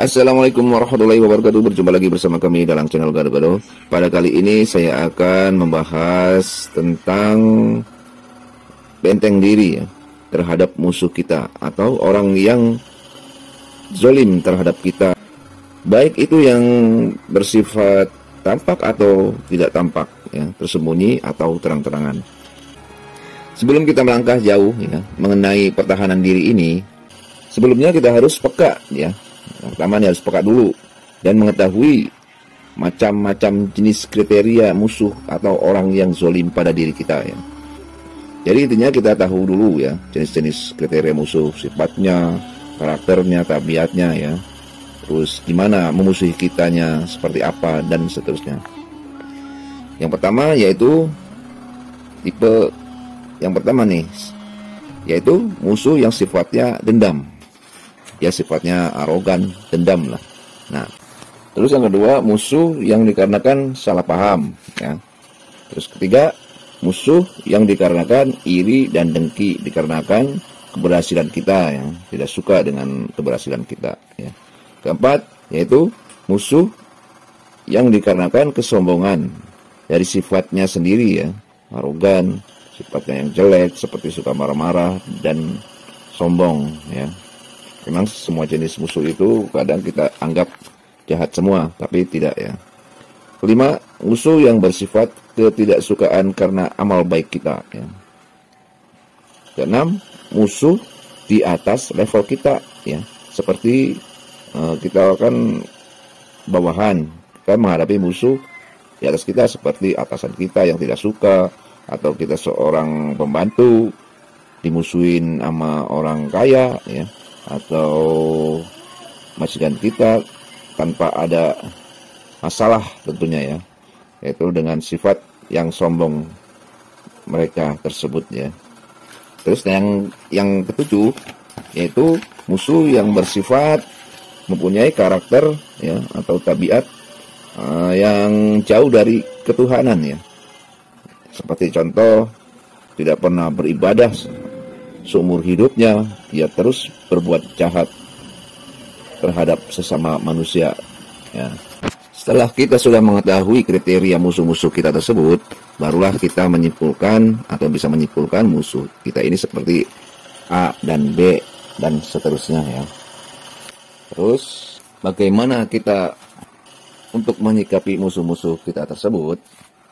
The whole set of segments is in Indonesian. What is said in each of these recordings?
Assalamualaikum warahmatullahi wabarakatuh. Berjumpa lagi bersama kami dalam channel Gado-Gado. Pada kali ini saya akan membahas tentang benteng diri ya, terhadap musuh kita atau orang yang zolim terhadap kita, baik itu yang bersifat tampak atau tidak tampak ya, tersembunyi atau terang-terangan. Sebelum kita melangkah jauh ya mengenai pertahanan diri ini, sebelumnya kita harus peka ya. Yang pertama nih harus peka dulu dan mengetahui macam-macam jenis kriteria musuh atau orang yang zolim pada diri kita ya. Jadi intinya kita tahu dulu ya jenis-jenis kriteria musuh, sifatnya, karakternya, tabiatnya ya. Terus gimana memusuhi kitanya, seperti apa dan seterusnya. Yang pertama yaitu tipe yang pertama nih, yaitu musuh yang sifatnya dendam. Ya sifatnya arogan, dendam lah. Nah, terus yang kedua musuh yang dikarenakan salah paham ya. Terus ketiga musuh yang dikarenakan iri dan dengki dikarenakan keberhasilan kita yang tidak suka dengan keberhasilan kita ya. Keempat yaitu musuh yang dikarenakan kesombongan dari sifatnya sendiri ya, arogan, sifatnya yang jelek seperti suka marah-marah dan sombong ya. Memang semua jenis musuh itu kadang kita anggap jahat semua, tapi tidak ya. Kelima, musuh yang bersifat ketidaksukaan karena amal baik kita ya. Keenam, musuh di atas level kita ya. Seperti kita kan bawahan, kita menghadapi musuh di atas kita seperti atasan kita yang tidak suka, atau kita seorang pembantu dimusuhin sama orang kaya ya, atau majikan kita tanpa ada masalah tentunya ya, yaitu dengan sifat yang sombong mereka tersebut ya. Terus yang ketujuh yaitu musuh yang bersifat mempunyai karakter ya atau tabiat yang jauh dari ketuhanan ya. Seperti contoh, tidak pernah beribadah seumur hidupnya, dia terus berbuat jahat terhadap sesama manusia ya. Setelah kita sudah mengetahui kriteria musuh-musuh kita tersebut, barulah kita menyimpulkan atau bisa menyimpulkan musuh kita ini seperti A dan B dan seterusnya ya. Terus bagaimana kita untuk menyikapi musuh-musuh kita tersebut?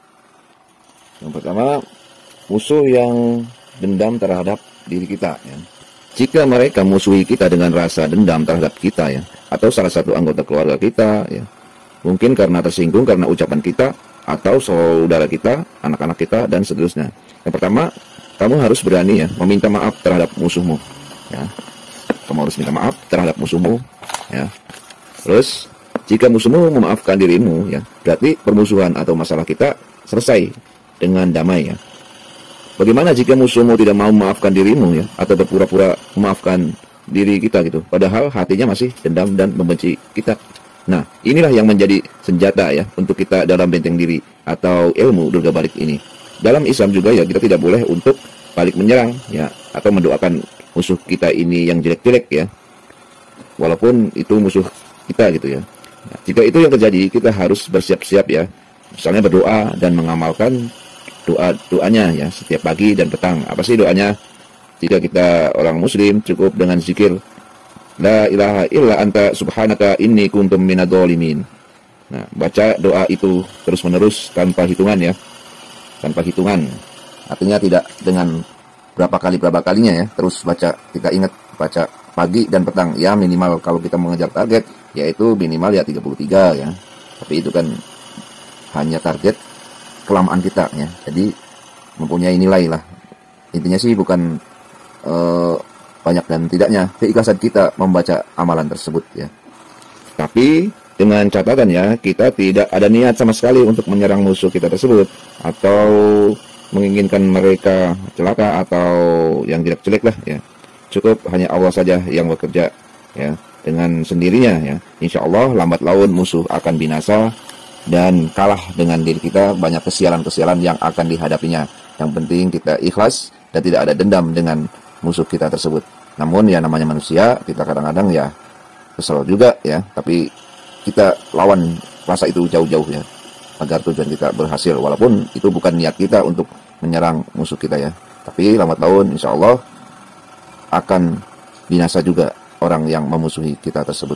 Yang pertama, musuh yang dendam terhadap diri kita ya. Jika mereka musuhi kita dengan rasa dendam terhadap kita ya, atau salah satu anggota keluarga kita ya, mungkin karena tersinggung karena ucapan kita, atau saudara kita, anak-anak kita dan seterusnya. Yang pertama, kamu harus berani ya meminta maaf terhadap musuhmu ya. Kamu harus minta maaf terhadap musuhmu ya. Terus jika musuhmu memaafkan dirimu ya, berarti permusuhan atau masalah kita selesai dengan damai ya. Bagaimana jika musuhmu tidak mau memaafkan dirimu ya, atau berpura-pura memaafkan diri kita gitu, padahal hatinya masih dendam dan membenci kita. Nah, inilah yang menjadi senjata ya untuk kita dalam benteng diri atau ilmu durga balik ini. Dalam Islam juga ya, kita tidak boleh untuk balik menyerang ya, atau mendoakan musuh kita ini yang jelek-jelek ya, walaupun itu musuh kita gitu ya. Nah, jika itu yang terjadi, kita harus bersiap-siap ya, misalnya berdoa dan mengamalkan doanya ya setiap pagi dan petang. Apa sih doanya? Jika kita orang muslim, cukup dengan zikir la ilaha illa anta subhanaka inni kuntum minadh-dhalimin. Nah, baca doa itu terus menerus tanpa hitungan ya, tanpa hitungan, artinya tidak dengan berapa kalinya ya, terus baca. Kita ingat baca pagi dan petang ya, minimal kalau kita mengejar target yaitu minimal ya 33 ya, tapi itu kan hanya target kelamaan kita ya, jadi mempunyai nilai lah. Intinya sih bukan banyak dan tidaknya keikhlasan kita membaca amalan tersebut ya. Tapi dengan catatan ya, kita tidak ada niat sama sekali untuk menyerang musuh kita tersebut atau menginginkan mereka celaka atau yang jelek-jelek lah ya. Cukup hanya Allah saja yang bekerja ya dengan sendirinya ya. Insya Allah lambat laun musuh akan binasa dan kalah dengan diri kita. Banyak kesialan-kesialan yang akan dihadapinya. Yang penting kita ikhlas dan tidak ada dendam dengan musuh kita tersebut. Namun ya namanya manusia, kita kadang-kadang ya kesel juga ya, tapi kita lawan rasa itu jauh-jauh ya, agar tujuan kita berhasil, walaupun itu bukan niat kita untuk menyerang musuh kita ya, tapi lambat laun insya Allah akan binasa juga orang yang memusuhi kita tersebut.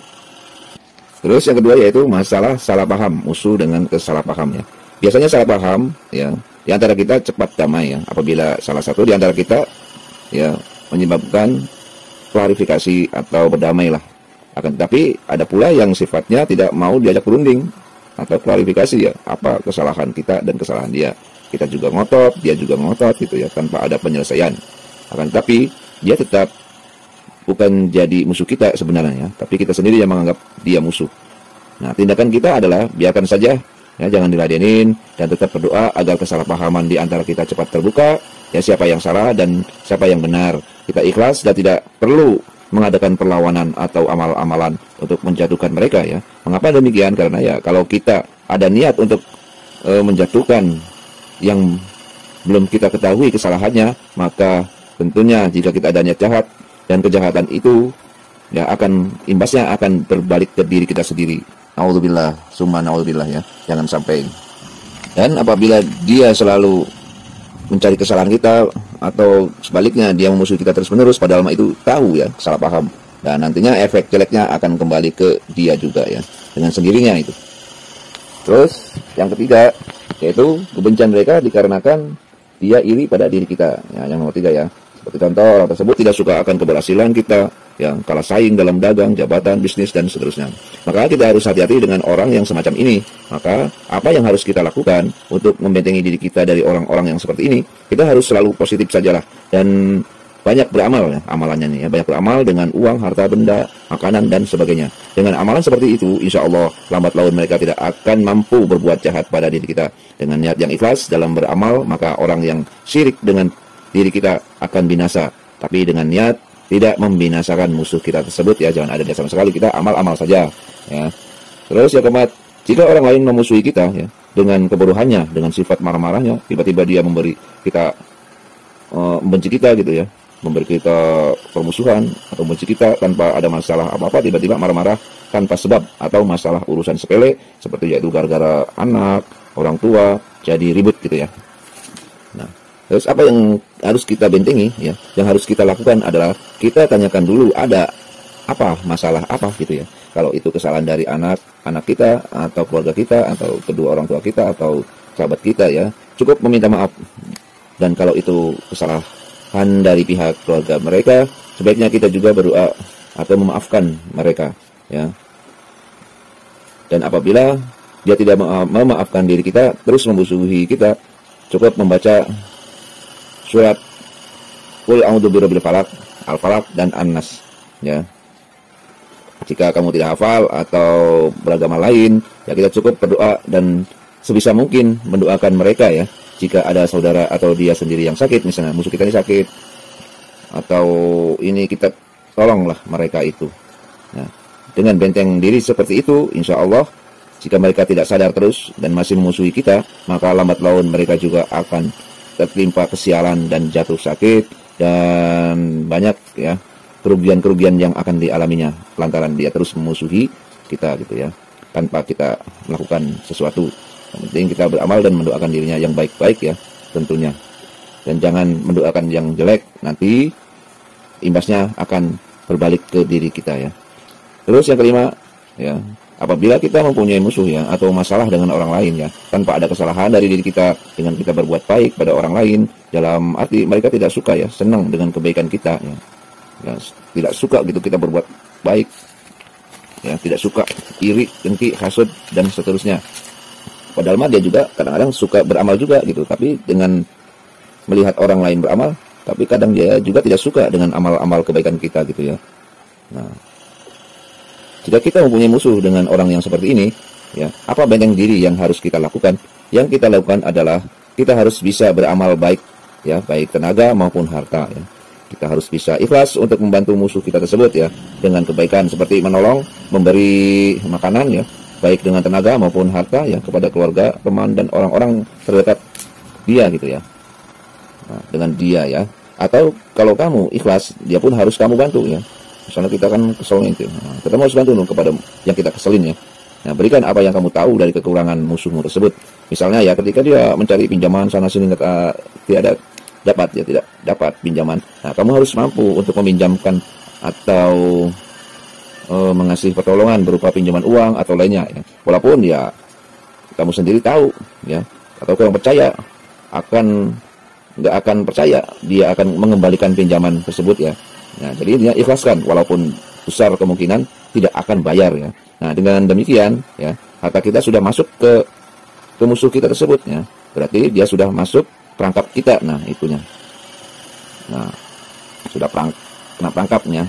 Terus yang kedua yaitu masalah salah paham, musuh dengan kesalahpaham ya. Biasanya salah paham ya di antara kita cepat damai ya, apabila salah satu di antara kita ya menyebabkan klarifikasi atau berdamai lah. Akan tetapi ada pula yang sifatnya tidak mau diajak berunding atau klarifikasi ya, apa kesalahan kita dan kesalahan dia. Kita juga ngotot, dia juga ngotot gitu ya, tanpa ada penyelesaian. Akan tetapi dia tetap bukan jadi musuh kita sebenarnya, tapi kita sendiri yang menganggap dia musuh. Nah, tindakan kita adalah biarkan saja ya, jangan diladenin, dan tetap berdoa agar kesalahpahaman di antara kita cepat terbuka ya, siapa yang salah dan siapa yang benar. Kita ikhlas dan tidak perlu mengadakan perlawanan atau amal-amalan untuk menjatuhkan mereka ya. Mengapa demikian? Karena ya kalau kita ada niat untuk menjatuhkan yang belum kita ketahui kesalahannya, maka tentunya jika kita ada niat jahat, dan kejahatan itu ya akan imbasnya akan berbalik ke diri kita sendiri. Naudzubillah, summa naudzubillah ya. Jangan sampai. Dan apabila dia selalu mencari kesalahan kita, atau sebaliknya dia memusuhi kita terus-menerus, padahal itu tahu ya, salah paham, dan nantinya efek jeleknya akan kembali ke dia juga ya, dengan sendirinya itu. Terus yang ketiga yaitu kebencian mereka dikarenakan dia iri pada diri kita ya, yang nomor 3 ya. Seperti contoh, orang tersebut tidak suka akan keberhasilan kita, yang kalah saing dalam dagang, jabatan, bisnis, dan seterusnya. Maka kita harus hati-hati dengan orang yang semacam ini. Maka apa yang harus kita lakukan untuk membentengi diri kita dari orang-orang yang seperti ini? Kita harus selalu positif sajalah, dan banyak beramal ya, amalannya nih ya, banyak beramal dengan uang, harta benda, makanan, dan sebagainya. Dengan amalan seperti itu, insya Allah lambat laun mereka tidak akan mampu berbuat jahat pada diri kita. Dengan niat yang ikhlas dalam beramal, maka orang yang syirik dengan diri kita akan binasa, tapi dengan niat tidak membinasakan musuh kita tersebut ya, jangan ada sama sekali, kita amal-amal saja ya. Terus yang keempat, jika orang lain memusuhi kita ya, dengan kebodohannya, dengan sifat marah-marahnya, tiba-tiba dia memberi kita membenci kita gitu ya, memberi kita permusuhan atau membenci kita tanpa ada masalah apa-apa, tiba-tiba marah-marah tanpa sebab, atau masalah urusan sepele seperti yaitu gara-gara anak, orang tua jadi ribut gitu ya. Nah, terus apa yang harus kita bentengi ya? Yang harus kita lakukan adalah kita tanyakan dulu ada apa, masalah apa gitu ya. Kalau itu kesalahan dari anak kita, atau keluarga kita, atau kedua orang tua kita, atau sahabat kita ya, cukup meminta maaf. Dan kalau itu kesalahan dari pihak keluarga mereka, sebaiknya kita juga berdoa atau memaafkan mereka ya. Dan apabila dia tidak memaafkan diri kita, terus memusuhi kita, cukup membaca surat Qul a'udzu birabbil falaq, Al-Falaq, dan An-Nas ya. Jika kamu tidak hafal atau beragama lain ya, kita cukup berdoa dan sebisa mungkin mendoakan mereka ya. Jika ada saudara atau dia sendiri yang sakit, misalnya musuh kita ini sakit, atau ini, kita tolonglah mereka itu ya. Dengan benteng diri seperti itu, insya Allah jika mereka tidak sadar terus dan masih memusuhi kita, maka lambat laun mereka juga akan tertimpa kesialan dan jatuh sakit, dan banyak ya kerugian-kerugian yang akan dialaminya lantaran dia terus memusuhi kita gitu ya, tanpa kita melakukan sesuatu. Yang penting kita beramal dan mendoakan dirinya yang baik-baik ya tentunya, dan jangan mendoakan yang jelek, nanti imbasnya akan berbalik ke diri kita ya. Terus yang kelima ya, apabila kita mempunyai musuh ya, atau masalah dengan orang lain ya, tanpa ada kesalahan dari diri kita, dengan kita berbuat baik pada orang lain, dalam arti mereka tidak suka ya, senang dengan kebaikan kita ya, ya tidak suka gitu kita berbuat baik ya, tidak suka, iri, dengki, hasud, dan seterusnya. Padahal mah dia juga kadang-kadang suka beramal juga gitu, tapi dengan melihat orang lain beramal, tapi kadang dia juga tidak suka dengan amal-amal kebaikan kita gitu ya. Nah, jika kita mempunyai musuh dengan orang yang seperti ini, ya, apa benteng diri yang harus kita lakukan? Yang kita lakukan adalah kita harus bisa beramal baik, ya, baik tenaga maupun harta. Ya. Kita harus bisa ikhlas untuk membantu musuh kita tersebut, ya, dengan kebaikan seperti menolong, memberi makanan, ya, baik dengan tenaga maupun harta, ya, kepada keluarga, teman, dan orang-orang terdekat dia, gitu ya. Nah, dengan dia, ya. Atau kalau kamu ikhlas, dia pun harus kamu bantu, ya. Misalnya kita kan keselnya itu, nah, kita harus bantu kepada yang kita keselin ya. Nah, berikan apa yang kamu tahu dari kekurangan musuhmu tersebut. Misalnya ya, ketika dia mencari pinjaman sana sini tidak dapat pinjaman. Nah, kamu harus mampu untuk meminjamkan atau mengasih pertolongan berupa pinjaman uang atau lainnya ya. Walaupun ya kamu sendiri tahu ya, atau kurang percaya, nggak akan percaya dia akan mengembalikan pinjaman tersebut ya. Nah, jadi dia ikhlaskan walaupun besar kemungkinan tidak akan bayar ya. Nah, dengan demikian ya, harta kita sudah masuk ke musuh kita tersebut ya. Berarti dia sudah masuk perangkap kita. Nah, itunya. Nah, sudah kena perangkapnya.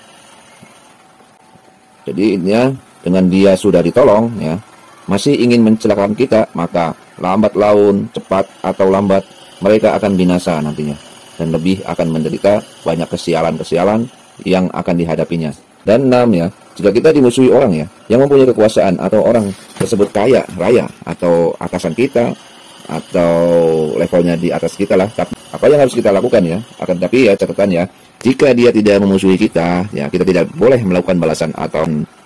Jadi intinya dengan dia sudah ditolong ya, masih ingin mencelakakan kita, maka lambat laun, cepat atau lambat mereka akan binasa nantinya, dan lebih akan menderita banyak kesialan-kesialan yang akan dihadapinya. Dan 6 ya, jika kita dimusuhi orang ya yang mempunyai kekuasaan, atau orang tersebut kaya raya atau atasan kita atau levelnya di atas kita lah, apa yang harus kita lakukan ya? Akan tapi ya catatan ya, jika dia tidak memusuhi kita ya, kita tidak boleh melakukan balasan atau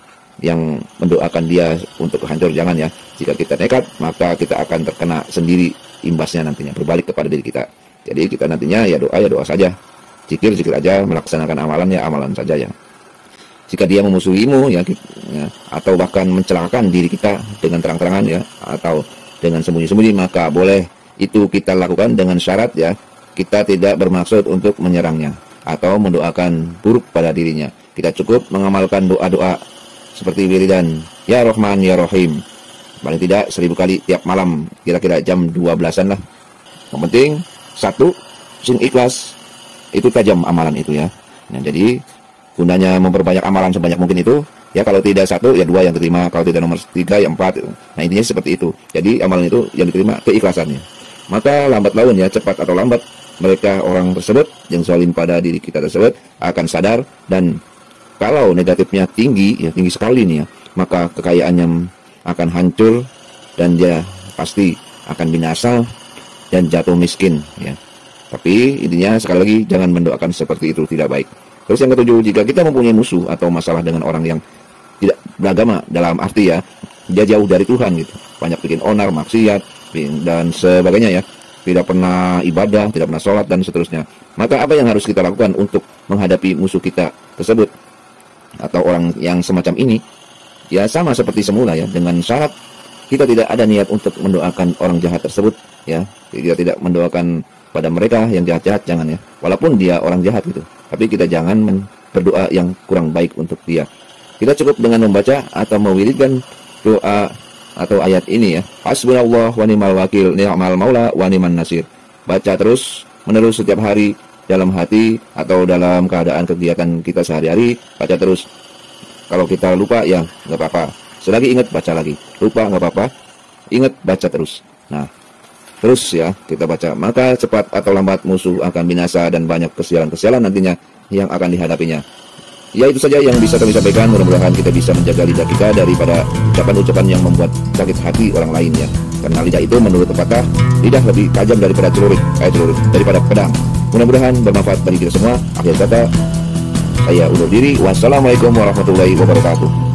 yang mendoakan dia untuk hancur, jangan ya. Jika kita nekat, maka kita akan terkena sendiri imbasnya nantinya, berbalik kepada diri kita. Jadi kita nantinya ya doa saja, zikir aja, melaksanakan amalan saja ya. Jika dia memusuhimu ya, atau bahkan mencelakakan diri kita dengan terang-terangan ya, atau dengan sembunyi-sembunyi, maka boleh itu kita lakukan dengan syarat ya, kita tidak bermaksud untuk menyerangnya atau mendoakan buruk pada dirinya. Kita cukup mengamalkan doa-doa seperti wiridan ya Rahman ya Rahim, paling tidak 1000 kali tiap malam, kira-kira jam 12-an lah. Yang penting satu, sing ikhlas, itu tajam amalan itu ya. Nah, jadi gunanya memperbanyak amalan sebanyak mungkin itu ya, kalau tidak 1 ya 2 yang diterima, kalau tidak nomor 3 ya 4. Nah, intinya seperti itu. Jadi amalan itu yang diterima keikhlasannya. Maka lambat laun ya, cepat atau lambat, mereka orang tersebut yang zalim pada diri kita tersebut akan sadar, dan kalau negatifnya tinggi ya, tinggi sekali nih ya, maka kekayaannya akan hancur dan dia pasti akan binasa dan jatuh miskin ya. Tapi intinya sekali lagi, jangan mendoakan seperti itu, tidak baik. Terus yang ketujuh, jika kita mempunyai musuh atau masalah dengan orang yang tidak beragama, dalam arti ya dia jauh dari Tuhan gitu, banyak bikin onar, maksiat dan sebagainya ya, tidak pernah ibadah, tidak pernah sholat dan seterusnya, maka apa yang harus kita lakukan untuk menghadapi musuh kita tersebut atau orang yang semacam ini? Ya sama seperti semula ya, dengan syarat kita tidak ada niat untuk mendoakan orang jahat tersebut ya. Kita tidak mendoakan pada mereka yang jahat-jahat, jangan ya, walaupun dia orang jahat gitu, tapi kita jangan berdoa yang kurang baik untuk dia. Kita cukup dengan membaca atau mewiridkan doa atau ayat ini ya, hasbunallah wa ni'mal wakil, ni'mal maula wa ni'man nasir. Baca terus menerus setiap hari dalam hati atau dalam keadaan kegiatan kita sehari-hari, baca terus. Kalau kita lupa ya nggak apa-apa, selagi ingat baca lagi, lupa nggak apa-apa, ingat baca terus. Nah, terus ya kita baca, maka cepat atau lambat musuh akan binasa dan banyak kesialan-kesialan nantinya yang akan dihadapinya. Ya, itu saja yang bisa kami sampaikan. Mudah-mudahan kita bisa menjaga lidah kita daripada ucapan-ucapan yang membuat sakit hati orang lain ya. Karena lidah itu menurut pepatah, lidah lebih tajam daripada daripada pedang. Mudah-mudahan bermanfaat bagi kita semua. Akhir kata, saya undur diri. Wassalamualaikum warahmatullahi wabarakatuh.